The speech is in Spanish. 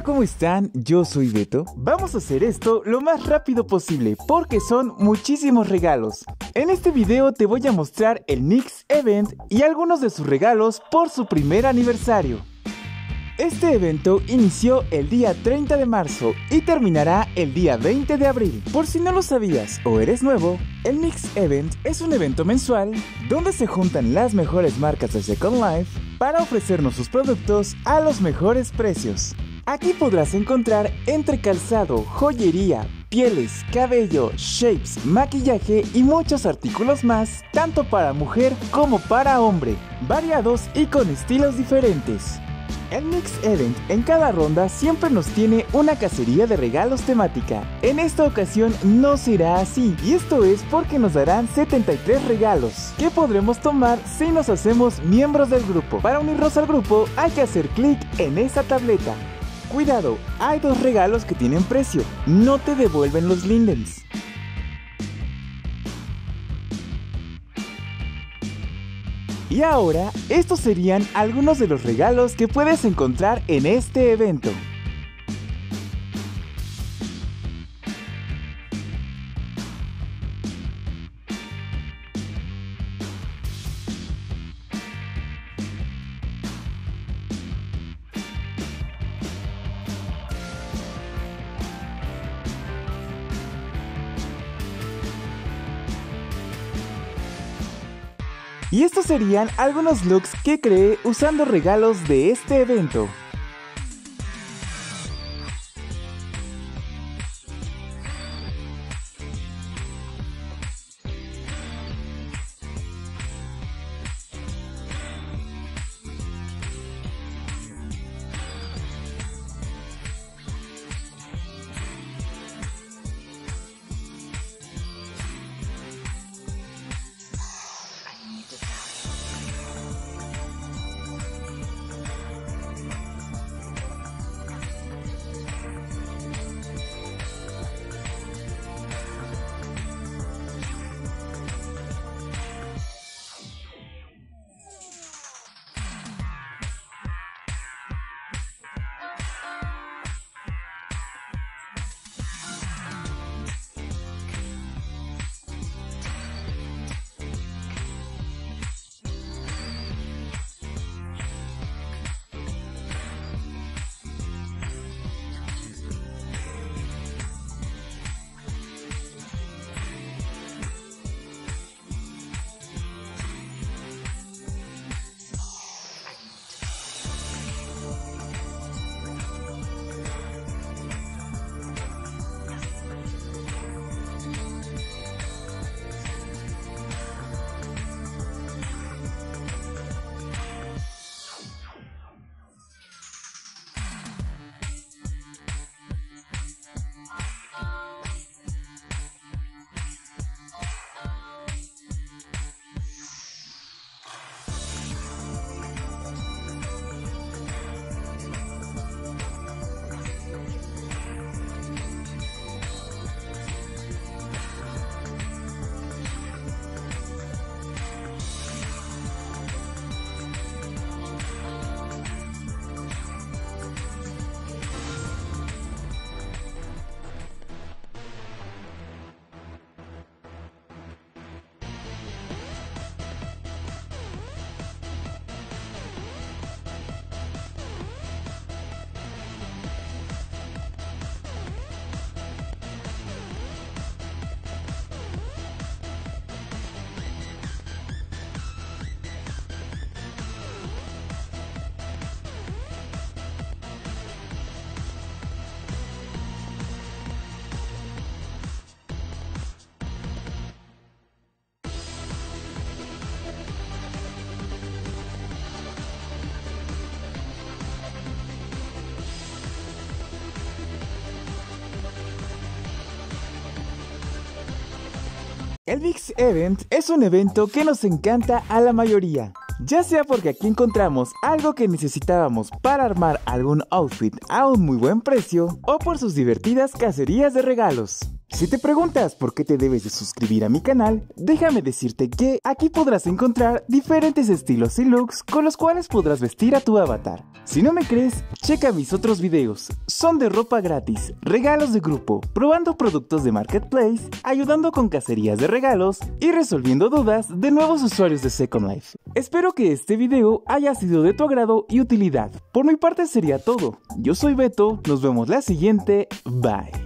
¿cómo están? Yo soy Beto. Vamos a hacer esto lo más rápido posible porque son muchísimos regalos. En este video te voy a mostrar el Nix Event y algunos de sus regalos por su primer aniversario. Este evento inició el día 30 de marzo y terminará el día 20 de abril. Por si no lo sabías o eres nuevo, el Nix Event es un evento mensual donde se juntan las mejores marcas de Second Life para ofrecernos sus productos a los mejores precios. Aquí podrás encontrar entre calzado, joyería, pieles, cabello, shapes, maquillaje y muchos artículos más, tanto para mujer como para hombre, variados y con estilos diferentes. El Nix Event en cada ronda siempre nos tiene una cacería de regalos temática. En esta ocasión no será así, y esto es porque nos darán 73 regalos que podremos tomar si nos hacemos miembros del grupo. Para unirnos al grupo hay que hacer clic en esta tableta. Cuidado, hay dos regalos que tienen precio, no te devuelven los lindens. Y ahora, estos serían algunos de los regalos que puedes encontrar en este evento. Y estos serían algunos looks que creé usando regalos de este evento. El Nix Event es un evento que nos encanta a la mayoría, ya sea porque aquí encontramos algo que necesitábamos para armar algún outfit a un muy buen precio o por sus divertidas cacerías de regalos. Si te preguntas por qué te debes de suscribir a mi canal, déjame decirte que aquí podrás encontrar diferentes estilos y looks con los cuales podrás vestir a tu avatar. Si no me crees, checa mis otros videos. Son de ropa gratis, regalos de grupo, probando productos de Marketplace, ayudando con cacerías de regalos y resolviendo dudas de nuevos usuarios de Second Life. Espero que este video haya sido de tu agrado y utilidad. Por mi parte sería todo. Yo soy Beto, nos vemos la siguiente, bye.